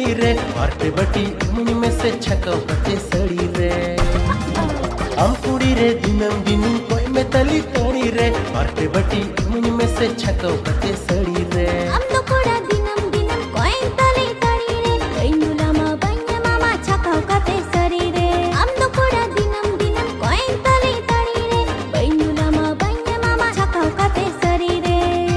तड़ी रे मारते बटी मुनि में से छकाओ कते सड़ी रे हम कुड़ी रे दिनम दिनी कोई में तली तड़ी रे मारते बटी मुनि में से छकाओ कते सड़ी रे हम तो कोड़ा दिनम दिनम कोई तली तड़ी रे बैनुला मा बन्या मामा छकाओ कते सड़ी रे हम तो कोड़ा दिनम दिनम कोई तली तड़ी रे बैनुला मा बन्या मामा छकाओ कते सड़ी रे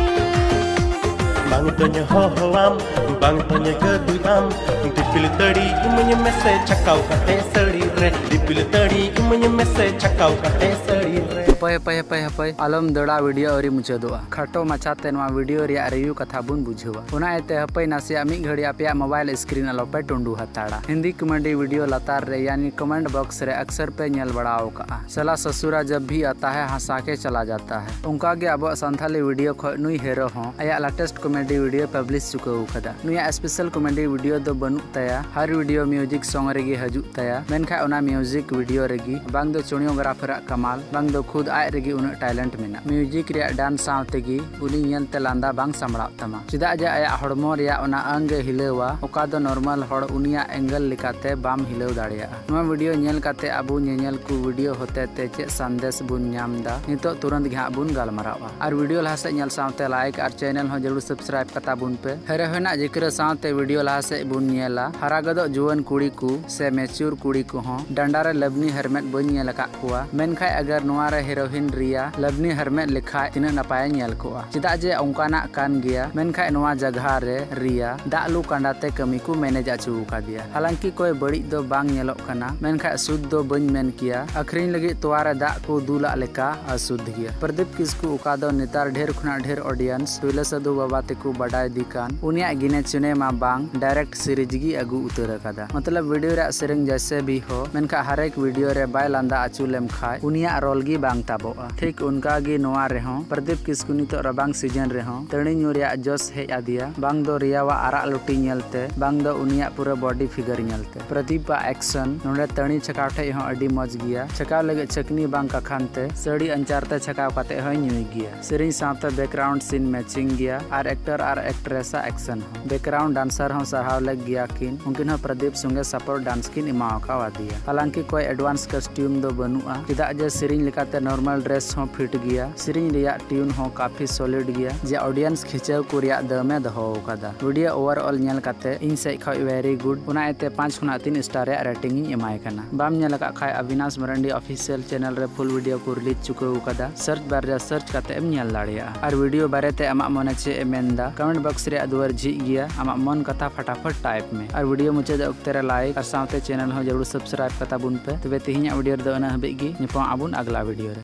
bang tonya ho hoam bang tonya geduyam dipil tadi imunya mese chakau kate sari re dipil tadi imunya mese chakau kate sari re हपय आलम दड़ा वीडियो अरी मुचादोआ खाटो माछाते नवा वीडियो रिया रिव्यू कथा बुन बुझेवा ओना एते हपय नासिया मी घड़ी आपया मोबाइल स्क्रीन अलोपे टुंडू हताड़ा हिंदी कमेडी वीडियो लतार रे यानी कमेंट बॉक्स रे अक्सर पे नेल बड़ाओ का सला ससुरा जब भी आता है हंसा के चला जाता है उनका गे अब संथाली वीडियो ख नुई हेरो हो आया लेटेस्ट कमेडी वीडियो पब्लिश चुकाउ खदा नुया स्पेशल कमेडी वीडियो दो बनु तया हर वीडियो म्यूजिक सॉन्ग रेगी हजू तया मेनखा ओना म्यूजिक वीडियो रेगी बांग दो चोरियोग्राफर कमाल बांग दो खुद आय रेगी उन टैलेंट मेना म्यूजिक रिया डांस सावतेगी उनी नेलते लांदा बांग सामड़ा तमा चिदा जे आया हड़मो रिया ओना अंग हिलेवा ओका दो नॉर्मल हड़ उनिया एंगल लिकाते बाम हिलेव दाड़िया नवा वीडियो नेल काते अबु नेल को वीडियो होते ते चे संदेश बुन न्यामदा नितो तुरंत घा बुन गालमारावा और वीडियो लासे नेल सावते लाइक और चैनल हो जरूर सब्सक्राइब कता बुन पे हरे होना जिक्र सावते वीडियो लासे बुन नेला हरा गदो जुवन कुड़ी को से मैच्योर कुड़ी को हो डंडारे लबनी हरमेट बन नेल का कुआ मेनखाय अगर नवा रे हीरोइन रिया लबनी हरमेट लिखा तीन नपाय नेल कोआ चिदा जे ओंकाना कान गया मेनखाय नवा जगह रे रिया दालू कांडाते कमी को मैनेज अचू का दिया हालांकि कोई बड़ी दो बांग नेलो कना मेनखाय शुद्ध दो बन मेन किया अखरीन लगी तोवारे दा को दूला लेका अशुद्ध गया प्रदीप किसकु उका दो नेतार ढेर खुना ढेर ऑडियंस टुइला सदु बाबा तेको बडाय दिकान उनिया गिने चुने मा बांग डायरेक्ट सीरीज गी अगु उतर कदा मतलब वीडियो रे सेरेंग जैसे भी हो मेनखा हर एक वीडियो रे बाय लांदा अचू लेम खाय उनिया रोल गी बांग ताबो ठीक उनका गी नोआ रे हो प्रदीप किसकु नितो रबांग सीजन रे हो तणी न्यूरिया जोस हे आदिया बांग दो रियावा आरा लुटी नेलते बांग दो उनिया पूरा बॉडी फिगर नेलते प्रदीप एक्शन नोडे तणी छकाव ठे हो अडी मज गिया छकाव लगे छकनी बांग का खानते सड़ी अंचारते छकाव काते हो न्यूई गिया सेरिंग साथे बैकग्राउंड सीन मैचिंग गिया और एक्टर और एक्ट्रेस एक्शन हो बैकग्राउंड डांसर हो सराव लग गिया किन उनकिन हो प्रदीप संगे सपोर्ट डांस किन इमाव का वादिया हालांकि कोई एडवांस कॉस्ट्यूम दो बनुआ चिदा जे सेरिंग लिकाते नॉर्मल ड्रेस हो फिट गिया सेरिंग रिया ट्यून हो काफी सॉलिड गिया जे ऑडियंस खिंचाव को रिया दमे दहो कदा वीडियो ओवरऑल नेल काते इन से खा वेरी गुड उना एते 5 खुना 3 स्टार रे रेटिंग इ एमाय कना बाम नेल का खाय अविनाश मरंडी ऑफिशियल चैनल रे फुल वीडियो को रिलीज चुकाउ कदा सर्च बार रे सर्च काते एम नेल दाड़िया और वीडियो बारे ते अमा मने चे एमेंदा कमेंट बॉक्स रे दुआर झी गिया अमा मन कथा फटाफट टाइप में और वीडियो मुचे द उक्ते रे लाइक और साथे चैनल हो जरूर सब्सक्राइब कता बुन पे तबे तिहिया वीडियो दो ना हबे गी निपा आबुन अगला वीडियो रे।